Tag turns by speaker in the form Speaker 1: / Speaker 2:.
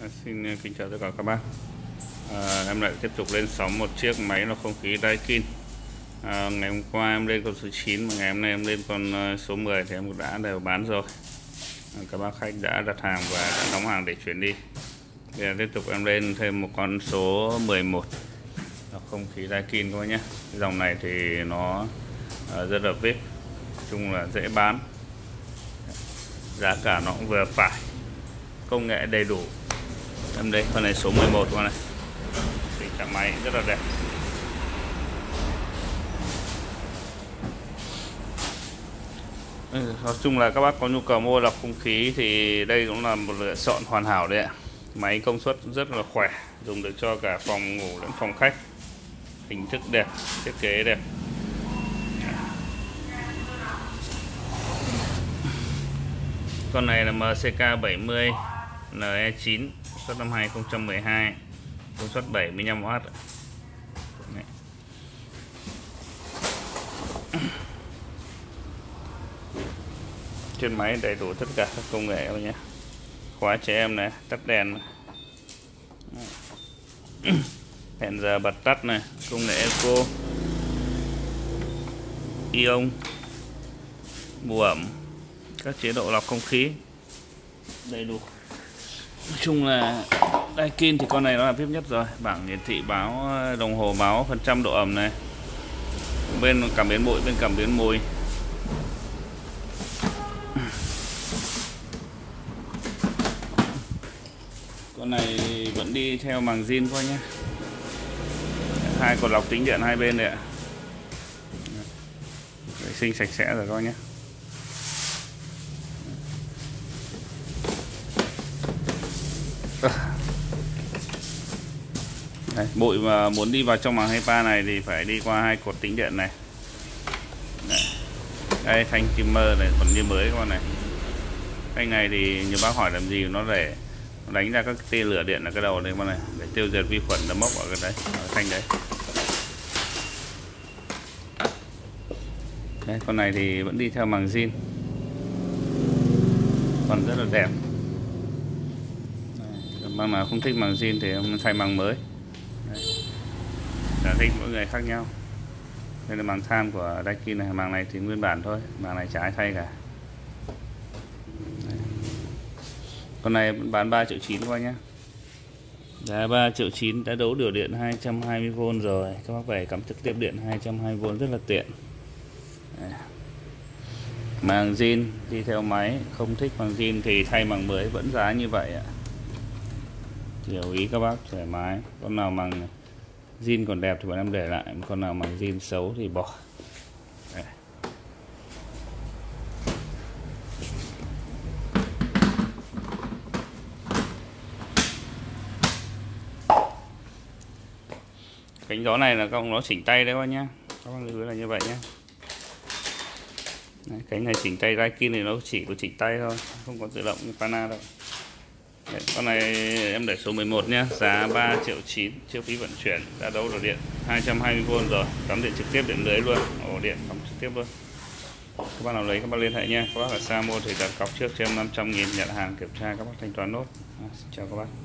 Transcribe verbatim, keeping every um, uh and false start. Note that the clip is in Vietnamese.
Speaker 1: Xin kính chào tất cả các bác. à, Em lại tiếp tục lên sóng một chiếc máy lọc không khí Daikin. à, Ngày hôm qua em lên con số chín, mà ngày hôm nay em lên con số mười thì em đã đều bán rồi. à, Các bác khách đã đặt hàng và đã đóng hàng để chuyển đi. Bây giờ tiếp tục em lên thêm một con số mười một lọc không khí Daikin các bác nhé. Cái dòng này thì nó rất là vip, nói chung là dễ bán, giá cả nó cũng vừa phải, công nghệ đầy đủ. Em đây, con này số mười một con này, tình trạng máy rất là đẹp. Nói chung là các bác có nhu cầu mua lọc không khí thì đây cũng là một lựa chọn hoàn hảo đấy ạ. Máy công suất rất là khỏe, dùng được cho cả phòng ngủ lẫn phòng khách. Hình thức đẹp, thiết kế đẹp. Con này là em xê ca bảy mươi N E chín, suất năm hai không một hai, công suất bảy mươi lăm oát. Trên máy đầy đủ tất cả các công nghệ nhé. Khóa trẻ em này, tắt đèn này. Hẹn giờ bật tắt này, công nghệ eco, ion, bù ẩm, các chế độ lọc không khí đầy đủ. Nói chung là Daikin thì con này nó là vip nhất rồi. Bảng hiển thị báo đồng hồ báo phần trăm độ ẩm này, bên cảm biến bụi, bên cảm biến mùi. Con này vẫn đi theo màng zin thôi nhé. Hai cột lọc tĩnh điện hai bên này ạ. Vệ sinh sạch sẽ rồi coi nhé. Đây, bụi mà muốn đi vào trong màng HEPA này thì phải đi qua hai cột tĩnh điện này. Đây, đây thanh kim mơ này còn như mới các bạn này. Thanh này thì nhiều bác hỏi làm gì nó để đánh ra các tia lửa điện ở cái đầu này con này, để tiêu diệt vi khuẩn nấm mốc ở cái đấy, ở thanh đấy. Đây, con này thì vẫn đi theo màng zin, còn rất là đẹp. Bác nào không thích màng zin thì em thay màng mới. Sở thích mỗi người khác nhau. Đây là màng than của Daikin này, màng này thì nguyên bản thôi, màng này chả ai thay cả. Đấy. Con này bán ba triệu chín qua nhé. Giá ba triệu chín đã đấu điều điện hai trăm hai mươi vôn rồi. Các bác về cắm trực tiếp điện hai trăm hai mươi vôn rất là tiện. Đấy. Màng zin đi theo máy, không thích màng zin thì thay màng mới, vẫn giá như vậy ạ. Hiểu ý các bác, thoải mái. Con nào màng zin còn đẹp thì bọn em để lại, con nào màng zin xấu thì bỏ. Đây. Cánh gió này là con nó chỉnh tay đấy các bác nhá, các bác lưu ý là như vậy nhé. Đấy, cánh này chỉnh tay, Daikin thì nó chỉ có chỉnh tay thôi, không có tự động như Pana đâu. Đấy, con này em để số mười một nhé, giá ba triệu chín, chưa phí vận chuyển, đã đấu được điện hai trăm hai mươi vôn rồi, cắm điện trực tiếp điện lưới luôn, ổ điện cắm trực tiếp luôn. Các bác nào lấy các bác liên hệ nha. Các bác ở xa mua thì đặt cọc trước cho em năm trăm nghìn, nhận hàng kiểm tra các bác thanh toán nốt. À, xin chào các bác.